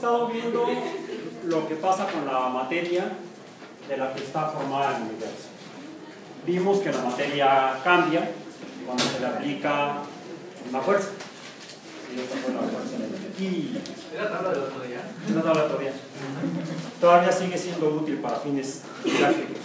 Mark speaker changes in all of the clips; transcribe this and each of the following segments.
Speaker 1: estado viendo lo que pasa con la materia de la que está formada el universo. Vimos que la materia cambia cuando se le aplica una fuerza. Y esta fue la fuerza aquí.
Speaker 2: ¿Era tabla del otro día?
Speaker 1: Una tabla todavía. Todavía sigue siendo útil para fines didácticos.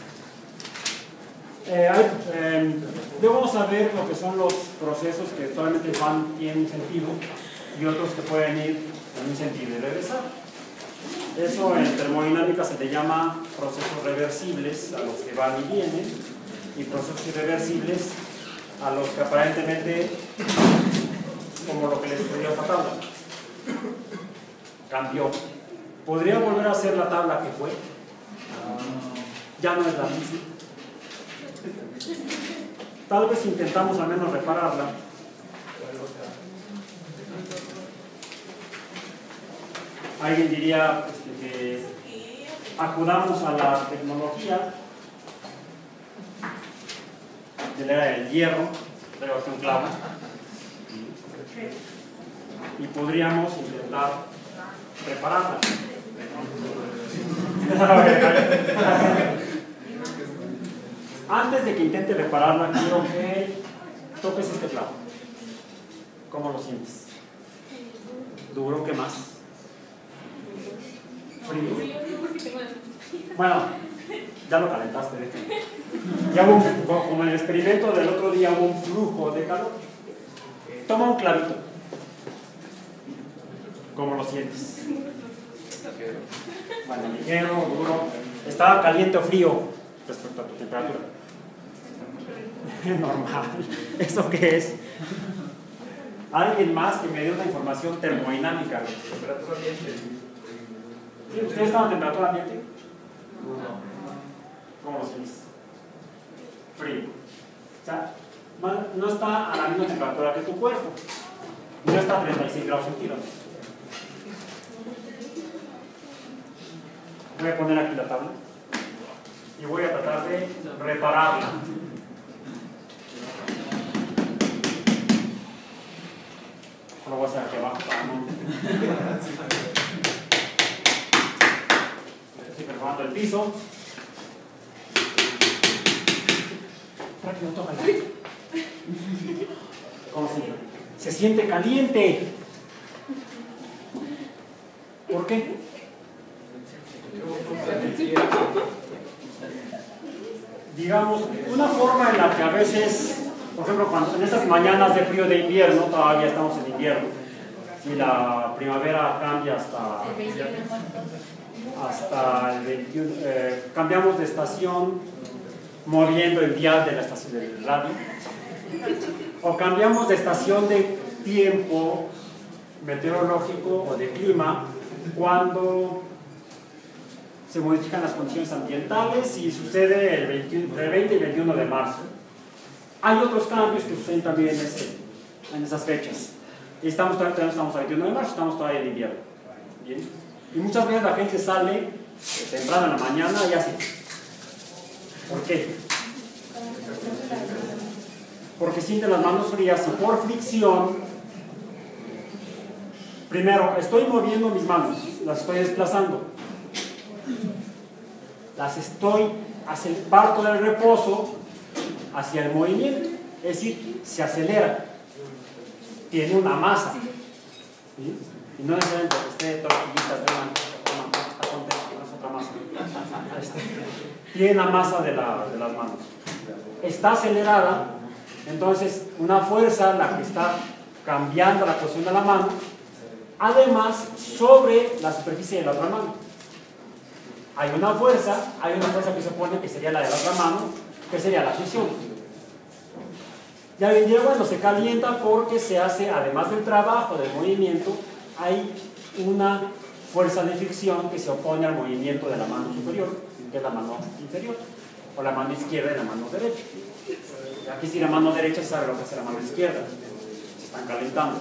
Speaker 1: Luego vamos a ver lo que son los procesos que solamente tienen un sentido y otros que pueden ir en un sentido y regresar. Eso en termodinámica se le llama procesos reversibles, a los que van y vienen, y procesos irreversibles a los que aparentemente, como lo que les estudió esta tabla, cambió. ¿Podría volver a ser la tabla que fue? Ya no es la misma. Tal vez intentamos al menos repararla. Alguien diría que acudamos a la tecnología de la era del hierro, traigo aquí un clavo, y podríamos intentar repararla. Antes de que intente repararla, quiero que toques este clavo. ¿Cómo lo sientes? ¿Duro? ¿Qué más? ¿Frío? Bueno, ya lo calentaste. Ya hubo, como en el experimento del otro día, hubo un flujo de calor. Toma un clavito. ¿Cómo lo sientes? Bueno, ligero, duro. ¿Estaba caliente o frío respecto a tu temperatura? Normal. ¿Eso qué es? Alguien más que me dio una información termodinámica.
Speaker 2: Temperatura ambiente.
Speaker 1: ¿Ustedes estaban a temperatura ambiente? ¿Cómo lo sientes? Frío. O sea, no está a la misma temperatura que tu cuerpo. No está a 36 grados centígrados. Voy a poner aquí la tabla y voy a tratar de repararla. Lo voy a hacer aquí abajo para no. Estoy perforando el piso. Para que no toque el aire. ¿Cómo se siente caliente? ¿Por qué? Digamos, una forma en la que a veces, por ejemplo, cuando en estas mañanas de frío de invierno, todavía estamos en invierno, y la primavera cambia hasta el 21, cambiamos de estación moviendo el dial de la estación del radio, o cambiamos de estación de tiempo meteorológico o de clima cuando se modifican las condiciones ambientales y sucede el 20 y 21 de marzo. Hay otros cambios que suceden también en esas fechas. Y estamos a 21 de marzo, estamos todavía en invierno. ¿Bien? Y muchas veces la gente sale temprano en la mañana y así. ¿Por qué? Porque siente las manos frías y por fricción, primero, estoy moviendo mis manos, las estoy desplazando. Parto del reposo hacia el movimiento, es decir, se acelera, tiene una masa, ¿sí? Y no necesariamente que esté tortillitas de otra masa, tiene la masa de las manos, está acelerada, entonces una fuerza la que está cambiando la posición de la mano, además sobre la superficie de la otra mano. Hay una fuerza que se pone que sería la de la otra mano, que sería la fricción. Ya bien, bueno, se calienta porque se hace, además del trabajo, del movimiento, hay una fuerza de fricción que se opone al movimiento de la mano superior, que es la mano inferior, o la mano izquierda y la mano derecha. Aquí si la mano derecha sabe lo que hace la mano izquierda, se están calentando.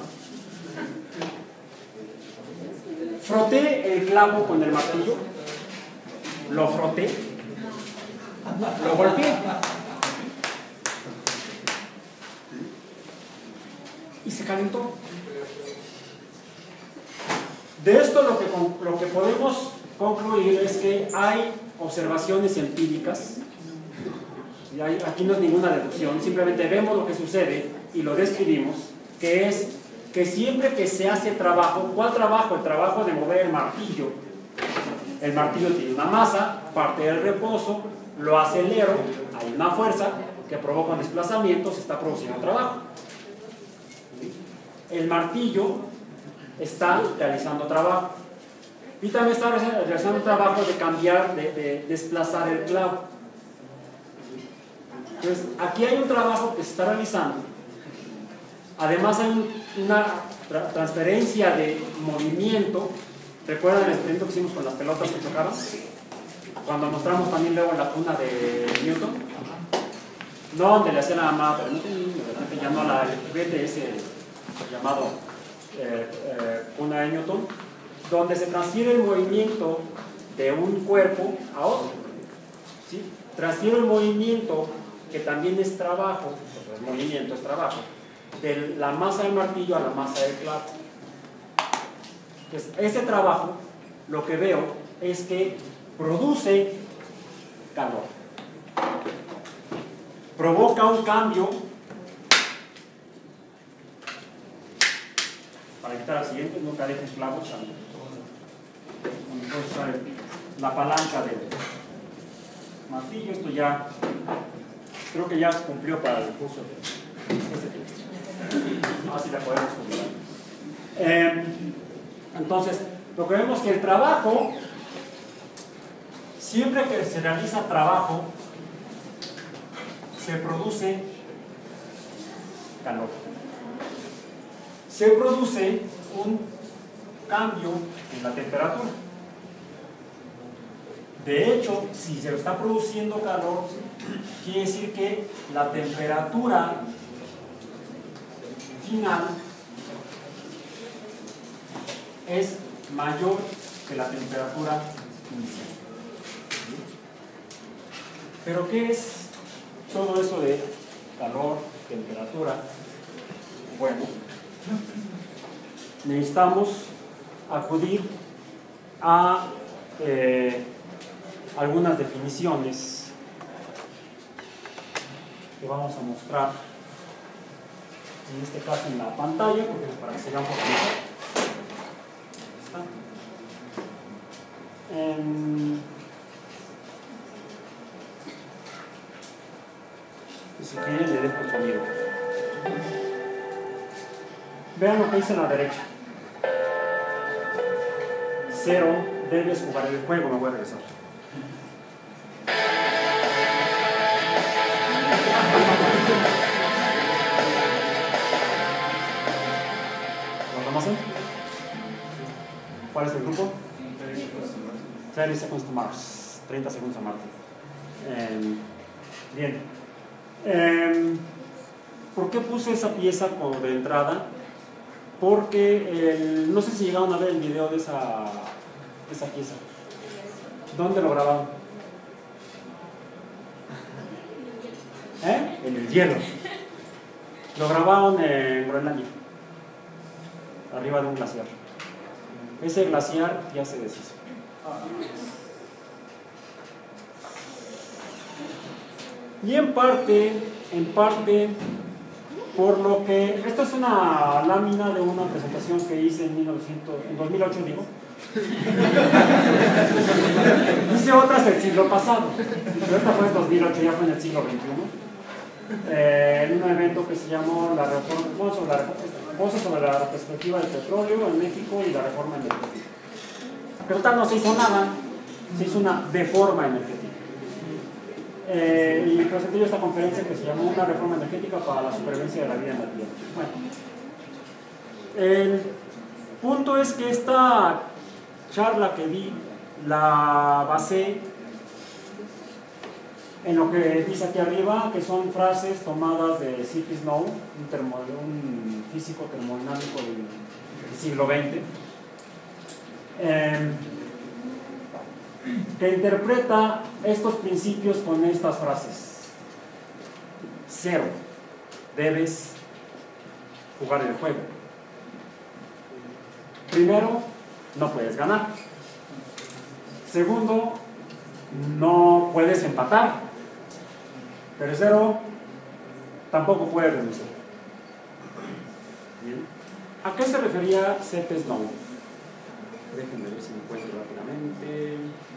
Speaker 1: Froté el clavo con el martillo, lo froté, lo golpeé y se calentó. De esto lo que podemos concluir es que hay observaciones empíricas, y aquí no es ninguna deducción, simplemente vemos lo que sucede y lo describimos, que es que siempre que se hace trabajo, ¿cuál trabajo? El trabajo de mover el martillo. El martillo tiene una masa, parte del reposo, lo acelero, hay una fuerza que provoca un desplazamiento, se está produciendo trabajo. El martillo está realizando trabajo. Y también está realizando trabajo de cambiar, de desplazar el clavo. Entonces, aquí hay un trabajo que se está realizando. Además hay una transferencia de movimiento. ¿Recuerdan el experimento que hicimos con las pelotas que chocaban? Cuando mostramos también luego la cuna de Newton. No, donde le hacía la mamá, pero no, ya no la BTS llamado cuna de Newton, donde se transfiere el movimiento de un cuerpo a otro. ¿Sí? Transfiero el movimiento, que también es trabajo, pues el movimiento es trabajo, de la masa del martillo a la masa del clavo. Entonces, ese trabajo, lo que veo es que produce calor. Provoca un cambio. Para quitar al siguiente, nunca dejes clavos. Entonces, la palanca del martillo, esto ya, creo que ya cumplió para el curso de este texto. Así la podemos cumplir. Entonces, lo que vemos es que el trabajo, siempre que se realiza trabajo, se produce calor. Se produce un cambio en la temperatura. De hecho, si se está produciendo calor, quiere decir que la temperatura final es mayor que la temperatura inicial. ¿Pero qué es todo eso de calor, temperatura? Bueno, necesitamos acudir a algunas definiciones que vamos a mostrar en este caso en la pantalla, porque para que se vea un poco mejor. Y si quieren le dejo el sonido. Vean lo que dice a la derecha. 0, debes jugar el juego. Me voy a regresar. ¿Lo conocen? ¿Cuál es el grupo? 30 seconds to Mars. 30 segundos a Marte. Bien. ¿Por qué puse esa pieza como de entrada? Porque no sé si llegaron a ver el video de esa pieza. ¿Dónde lo grabaron? En el hielo. Lo grabaron en Groenlandia, arriba de un glaciar. Ese glaciar ya se deshizo. Y en parte, por lo que... Esto es una lámina de una presentación que hice en 2008, digo. Hice otras del siglo pasado, pero esta fue en 2008, ya fue en el siglo XXI. En un evento que se llamó Voces sobre la perspectiva del petróleo en México y la reforma energética. Pero tal no se hizo nada, se hizo una reforma energética. Y presenté yo esta conferencia que se llamó Una reforma energética para la supervivencia de la vida en la Tierra. Bueno, el punto es que esta charla que di la basé en lo que dice aquí arriba, que son frases tomadas de C.P. Snow, un físico termodinámico del siglo XX, que interpreta estos principios con estas frases. 0, debes jugar el juego. Primero, no puedes ganar. Segundo, no puedes empatar. Tercero, tampoco puedes renunciar. Bien. ¿A qué se refería Set Snow? Déjenme ver si me encuentro rápidamente.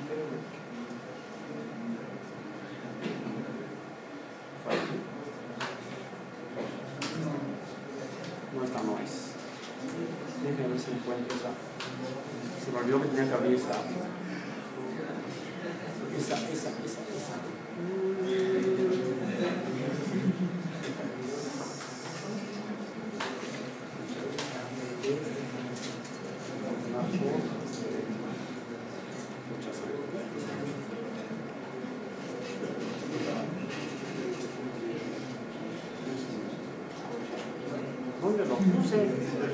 Speaker 1: No, esta no es. Déjenme ver si encuentro esa. Se me olvidó que tenía que abrir esa. Esa. ¿Dónde lo puse?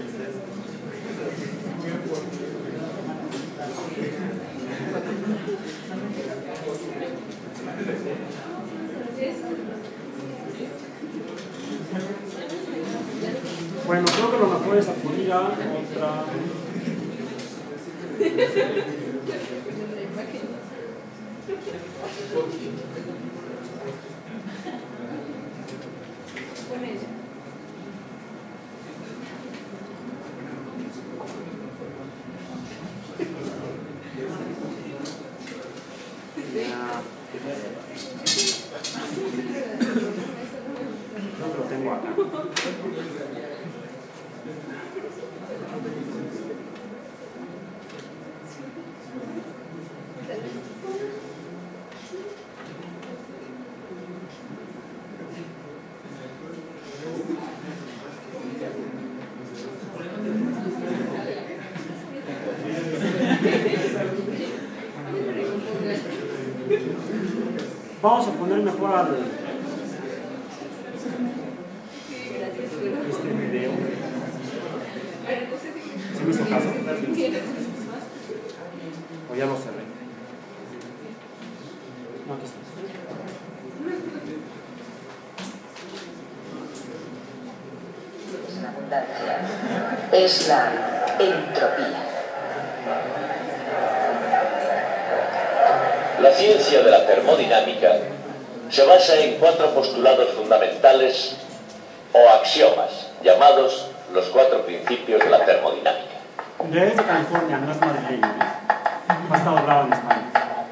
Speaker 1: Bueno, creo que lo mejor es acudir a otra. Creo que lo tengo acá. Vamos a poner mejor al este video. ¿Sí me hizo caso? O ya lo cerré. No, aquí está.
Speaker 3: Es la entropía.
Speaker 4: La ciencia de la termodinámica se basa en 4 postulados fundamentales o axiomas, llamados los 4 principios de la termodinámica.
Speaker 1: Es de California, no es madrileño, ¿eh? No está doblado en España.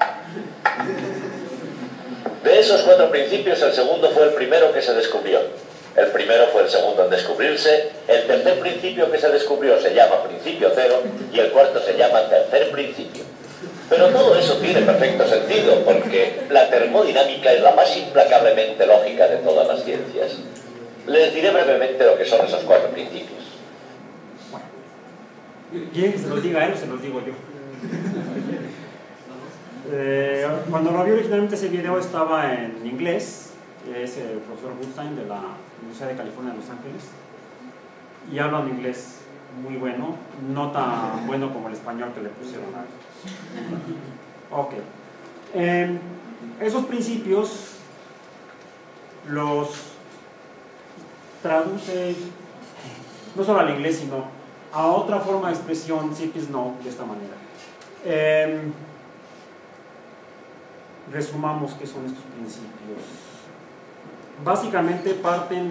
Speaker 4: De esos 4 principios, el segundo fue el primero que se descubrió. El primero fue el segundo en descubrirse. El tercer principio que se descubrió se llama principio cero y el cuarto se llama tercer principio. Pero todo eso tiene perfecto sentido, porque la termodinámica es la más implacablemente lógica de todas las ciencias. Les diré brevemente lo que son esos 4 principios.
Speaker 1: ¿Quieren que se los diga a él o se los digo yo? Cuando lo vi originalmente ese video estaba en inglés, es el profesor Goodstein de la Universidad de California de Los Ángeles, y habla un inglés muy bueno, no tan bueno como el español que le pusieron a él. Ok. Esos principios los traduce no solo al inglés, sino a otra forma de expresión, sí que es no, de esta manera. Resumamos qué son estos principios. Básicamente parten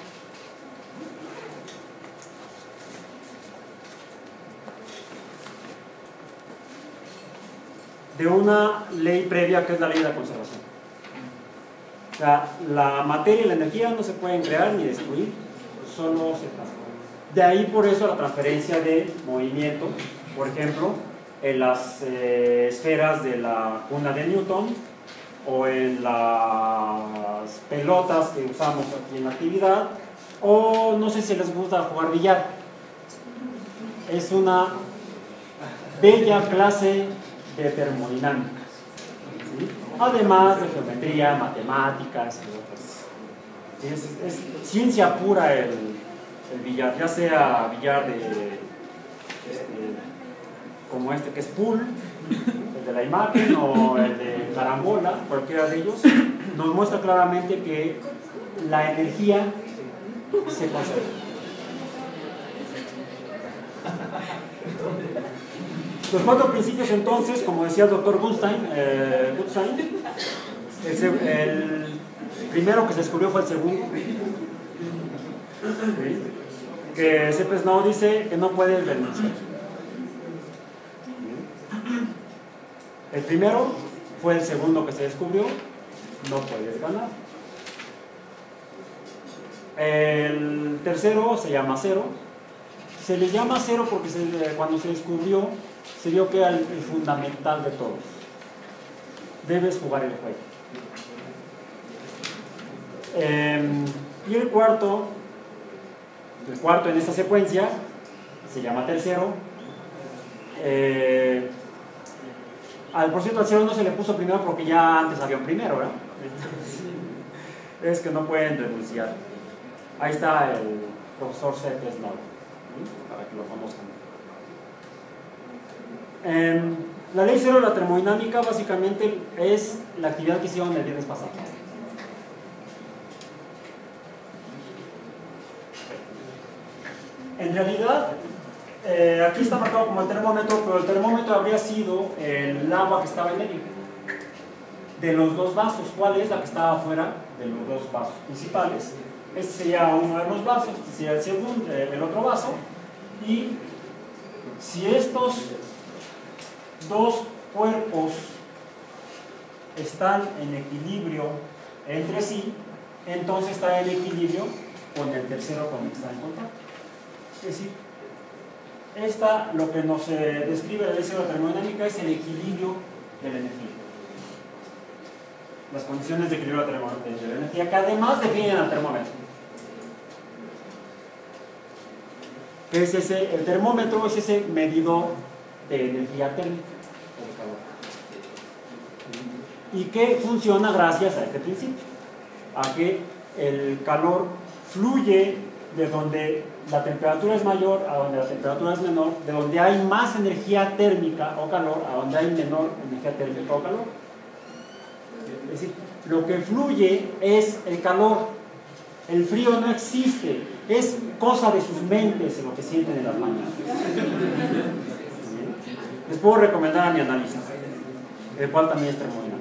Speaker 1: de una ley previa que es la ley de la conservación. O sea, la materia y la energía no se pueden crear ni destruir, solo se transforman. De ahí por eso la transferencia de movimiento, por ejemplo, en las esferas de la cuna de Newton o en las pelotas que usamos aquí en la actividad, o no sé si les gusta jugar billar. Es una bella clase de termodinámica, ¿sí? Además de geometría, matemáticas y otras. Es ciencia pura el billar, ya sea billar como este que es pool, el de la imagen, o el de carambola, cualquiera de ellos, nos muestra claramente que la energía se conserva. Los 4 principios entonces, como decía el doctor Gutstein, el primero que se descubrió fue el segundo. ¿Sí? Que C.P. Snow dice que no puedes renunciar. El primero fue el segundo que se descubrió, no puedes ganar. El tercero se llama cero. Se le llama cero porque cuando se descubrió, se vio que era el fundamental de todos. Debes jugar el juego. Y el cuarto en esta secuencia se llama tercero. Por cierto, al cero no se le puso primero porque ya antes había un primero, ¿verdad? Es que no pueden renunciar. Ahí está el profesor C.P. Snow, para que lo conozcan. La ley cero de la termodinámica básicamente es la actividad que hicieron el viernes pasado. En realidad, aquí está marcado como el termómetro, pero el termómetro habría sido el agua que estaba en medio de los dos vasos. ¿Cuál es la que estaba afuera de los dos vasos principales? Este sería uno de los vasos, este sería el segundo, el otro vaso. Y si estos dos cuerpos están en equilibrio entre sí, entonces está en equilibrio con el tercero con el que está en contacto. Es decir, lo que nos describe la ley cero de la termodinámica es el equilibrio de la energía. Las condiciones de equilibrio de la energía que además definen al termómetro. ¿Qué es ese? El termómetro es ese medidor de energía térmica, el calor. Y que funciona gracias a este principio, a que el calor fluye de donde la temperatura es mayor a donde la temperatura es menor, de donde hay más energía térmica o calor a donde hay menor energía térmica o calor. Es decir, lo que fluye es el calor. El frío no existe, es cosa de sus mentes lo que sienten en las mañanas. Les puedo recomendar a mi análisis, el cual también es termodinámico.